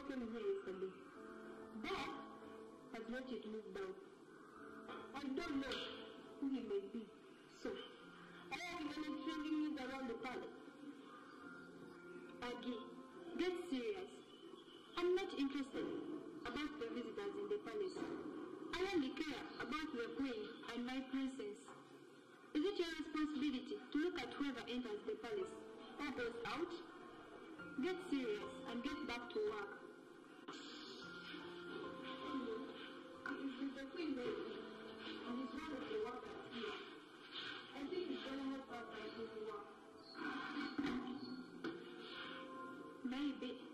came here yesterday. But has not yet moved out. I don't know who he may be. So, I am monitoring him around the palace. Aggie, get serious. I'm not interested about the visitors in the palace. I only care about the queen and my princess. Is it your responsibility to look at whoever enters the palace or goes out? Get serious and get back to work. If the queen goes and is one of the workers here, I think it's going to help us by his work. Maybe.